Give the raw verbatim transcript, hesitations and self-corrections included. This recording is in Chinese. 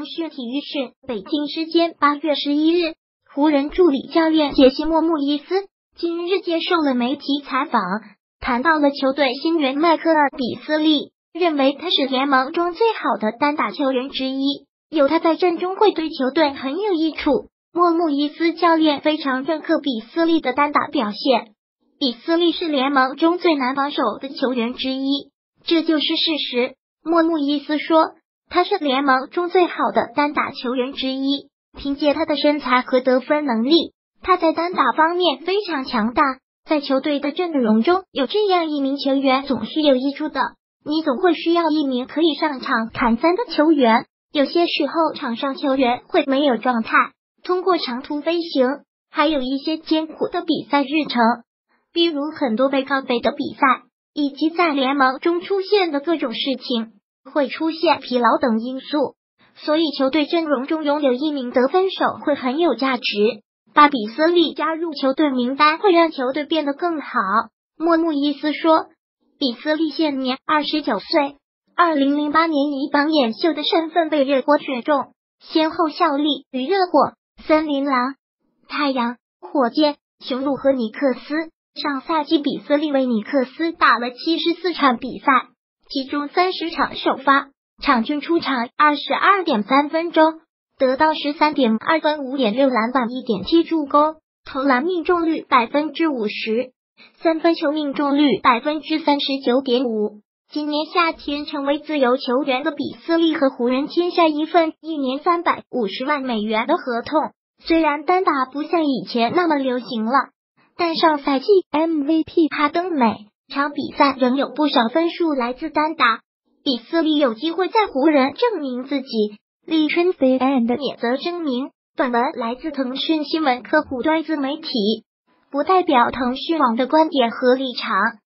腾讯体育讯，北京时间八月十一日，湖人助理教练杰西·莫穆伊斯今日接受了媒体采访，谈到了球队新援迈克尔·比斯利，认为他是联盟中最好的单打球员之一，有他在阵中会对球队很有益处。莫穆伊斯教练非常认可比斯利的单打表现，比斯利是联盟中最难防守的球员之一，这就是事实。莫穆伊斯说，他是联盟中最好的单打球员之一，凭借他的身材和得分能力，他在单打方面非常强大，在球队的阵容中有这样一名球员总是有益处的，你总会需要一名可以上场砍三的球员，有些时候场上球员会没有状态，通过长途飞行，还有一些艰苦的比赛日程，比如很多背靠背的比赛，以及在联盟中出现的各种事情，会出现疲劳等因素，所以球队阵容中拥有一名得分手会很有价值，把比斯利加入球队名单会让球队变得更好。莫穆伊斯说，比斯利现年二十九岁，二零零八年以榜眼秀的身份被热火选中，先后效力于热火、森林狼、太阳、火箭、雄鹿和尼克斯。上赛季比斯利为尼克斯打了七十四场比赛，其中三十场首发，场均出场 二十二点三 分钟，得到 十三点二 分 五点六 篮板 一点七 助攻，投篮命中率 百分之五十， 三分球命中率 百分之三十九点五。 今年夏天成为自由球员的比斯利和湖人签下一份一年三百五十万美元的合同，虽然单打不像以前那么流行了，但上赛季 M V P 哈登每场比赛仍有不少分数来自单打，比斯利有机会在湖人证明自己。李春飞 and 也则声明，本文来自腾讯新闻客户端自媒体，不代表腾讯网的观点和立场。